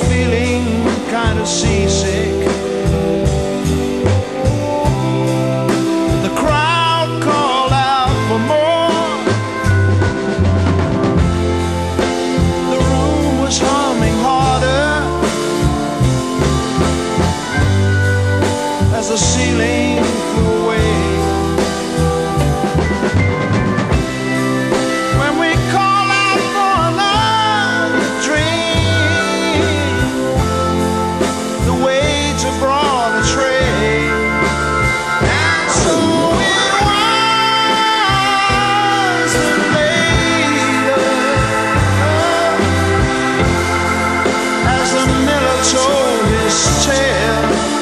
feeling kind of seasick. The crowd called out for more. The room was humming harder as the ceiling flew away. When we call out for another drink, the waiter brought a tray. And so it was that later, as the miller told his tale,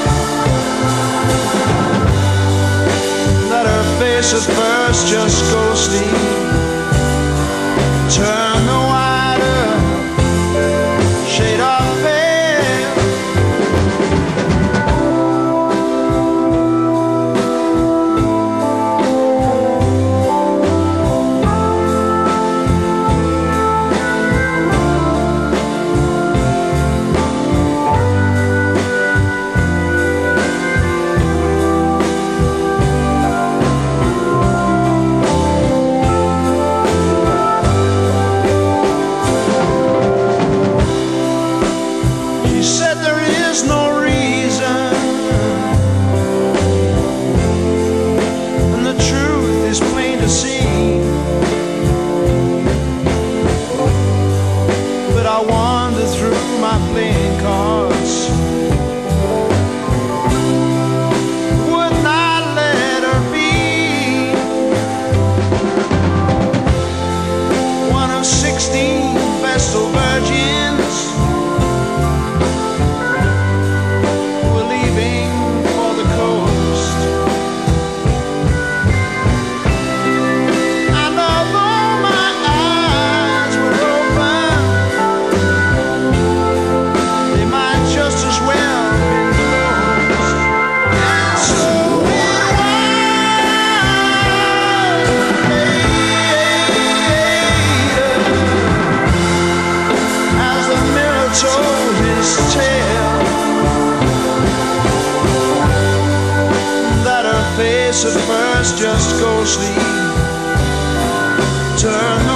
that her face at first just ghostly turned the wider shade of pale. She said there is no reason, and the truth is plain to see. But I wander through my playing cards, would not let her be one of 16 Vestal virgins who were leaving for the coast. And although my eyes were open, they might just as well have been closed. And so it was later, as the miller told his tale, that her face at first just ghostly turned